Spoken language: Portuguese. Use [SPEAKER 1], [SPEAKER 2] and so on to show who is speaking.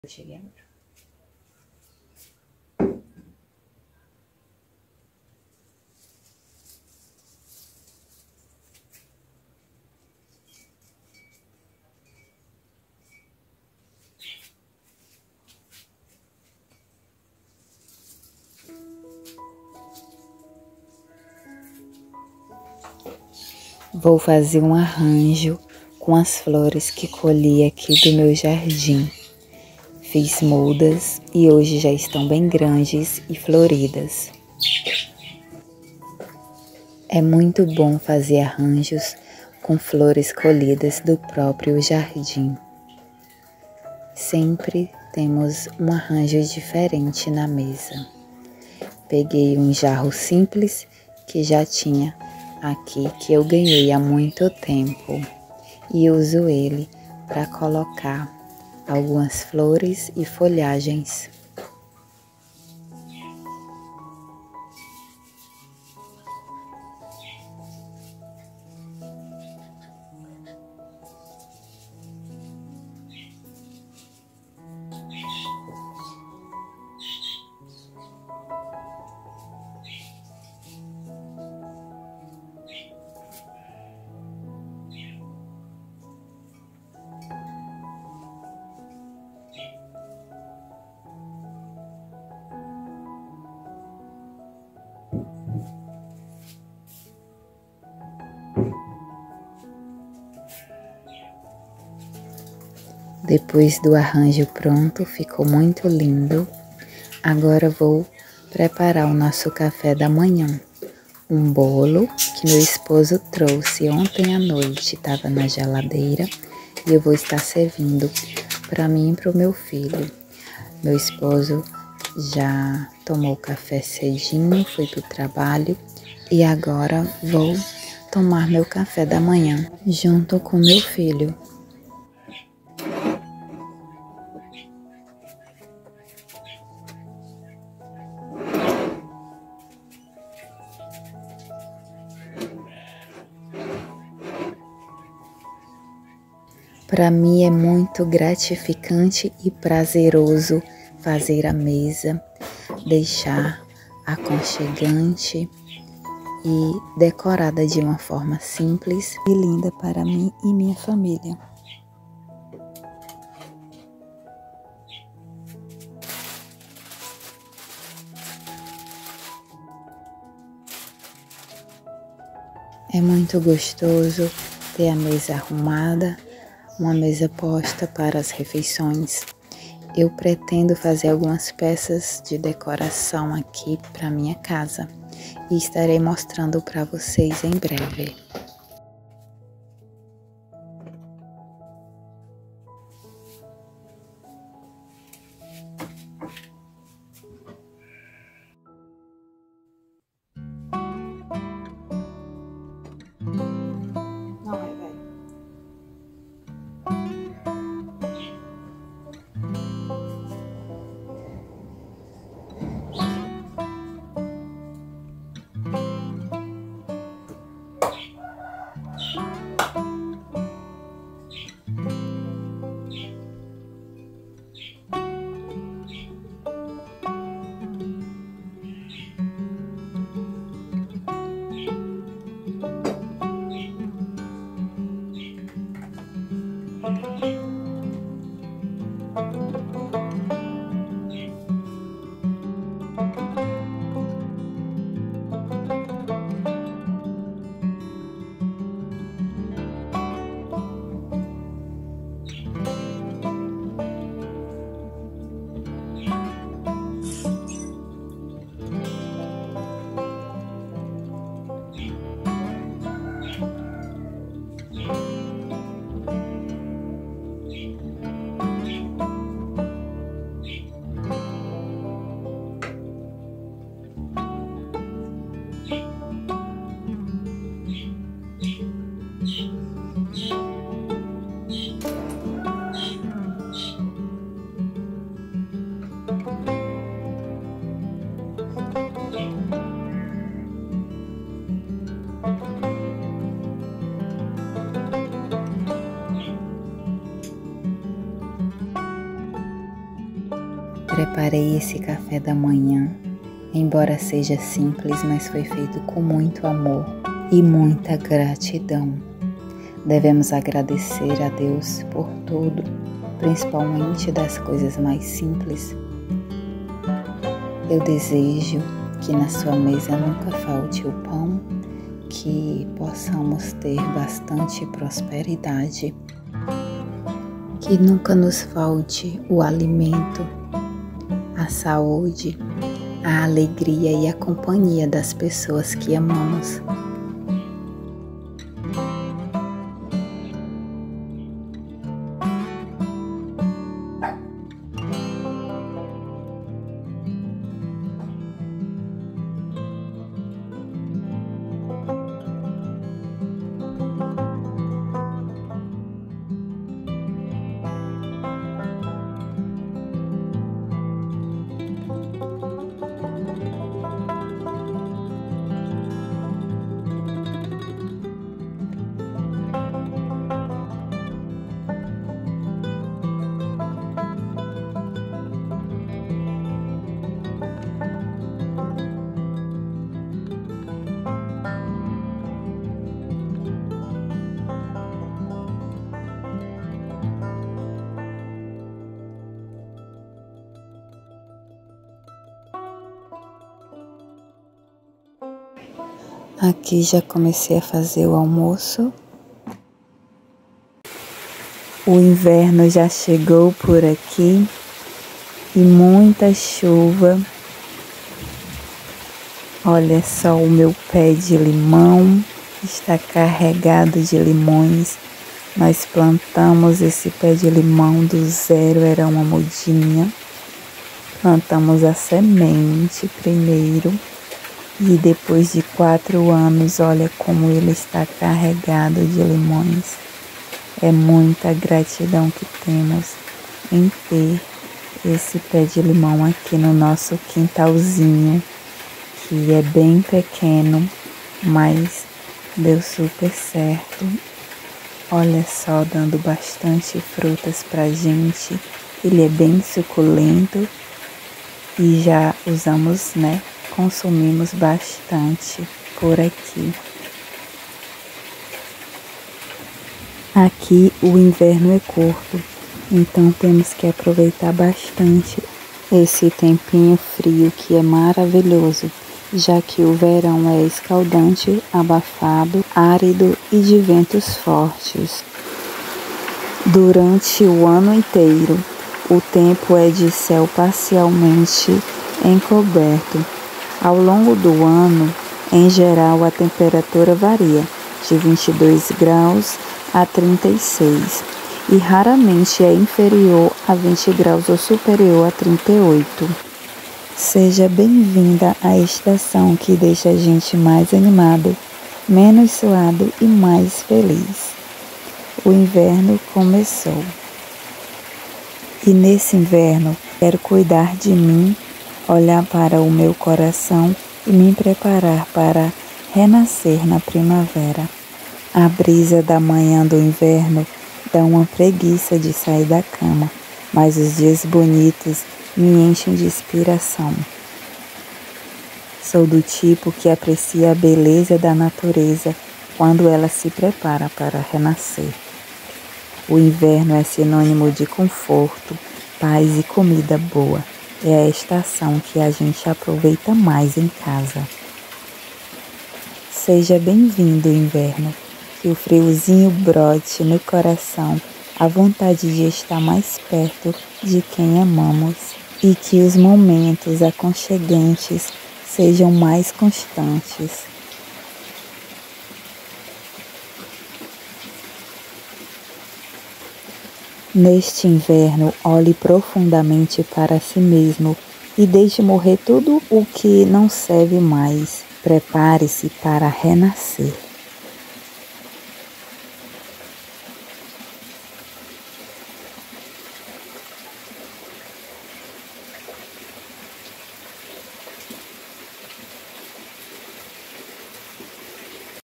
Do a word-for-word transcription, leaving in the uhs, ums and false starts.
[SPEAKER 1] Eu cheguei agora. Vou fazer um arranjo com as flores que colhi aqui do meu jardim. Fiz mudas e hoje já estão bem grandes e floridas. É muito bom fazer arranjos com flores colhidas do próprio jardim. Sempre temos um arranjo diferente na mesa. Peguei um jarro simples que já tinha aqui, que eu ganhei há muito tempo, e uso ele para colocar algumas flores e folhagens. Depois do arranjo pronto, ficou muito lindo. Agora vou preparar o nosso café da manhã. Um bolo que meu esposo trouxe ontem à noite, estava na geladeira, e eu vou estar servindo para mim e para o meu filho. Meu esposo já tomou café cedinho, foi para o trabalho, e agora vou tomar meu café da manhã junto com meu filho. Para mim é muito gratificante e prazeroso fazer a mesa, deixar aconchegante e decorada de uma forma simples e linda para mim e minha família. É muito gostoso ter a mesa arrumada, uma mesa posta para as refeições. Eu pretendo fazer algumas peças de decoração aqui para minha casa e estarei mostrando para vocês em breve. Não é, velho. Preparei esse café da manhã, embora seja simples, mas foi feito com muito amor e muita gratidão. Devemos agradecer a Deus por tudo, principalmente das coisas mais simples. Eu desejo que na sua mesa nunca falte o pão, que possamos ter bastante prosperidade, que nunca nos falte o alimento, a saúde, a alegria e a companhia das pessoas que amamos. Aqui já comecei a fazer o almoço. O inverno já chegou por aqui e muita chuva. Olha só, o meu pé de limão está carregado de limões. Nós plantamos esse pé de limão do zero, era uma mudinha. Plantamos a semente primeiro. E depois de quatro anos, olha como ele está carregado de limões. É muita gratidão que temos em ter esse pé de limão aqui no nosso quintalzinho, que é bem pequeno, mas deu super certo. Olha só, dando bastante frutas pra gente. Ele é bem suculento e já usamos, né? Consumimos bastante por aqui. Aqui o inverno é curto, então temos que aproveitar bastante esse tempinho frio que é maravilhoso, já que o verão é escaldante, abafado, árido e de ventos fortes. Durante o ano inteiro, o tempo é de céu parcialmente encoberto. Ao longo do ano, em geral, a temperatura varia de vinte e dois graus a trinta e seis e raramente é inferior a vinte graus ou superior a trinta e oito. Seja bem-vinda à estação que deixa a gente mais animado, menos suado e mais feliz. O inverno começou. E nesse inverno, quero cuidar de mim, olhar para o meu coração e me preparar para renascer na primavera. A brisa da manhã do inverno dá uma preguiça de sair da cama, mas os dias bonitos me enchem de inspiração. Sou do tipo que aprecia a beleza da natureza quando ela se prepara para renascer. O inverno é sinônimo de conforto, paz e comida boa. É a estação que a gente aproveita mais em casa. Seja bem-vindo, inverno, que o friozinho brote no coração, a vontade de estar mais perto de quem amamos e que os momentos aconchegantes sejam mais constantes. Neste inverno, olhe profundamente para si mesmo e deixe morrer tudo o que não serve mais. Prepare-se para renascer.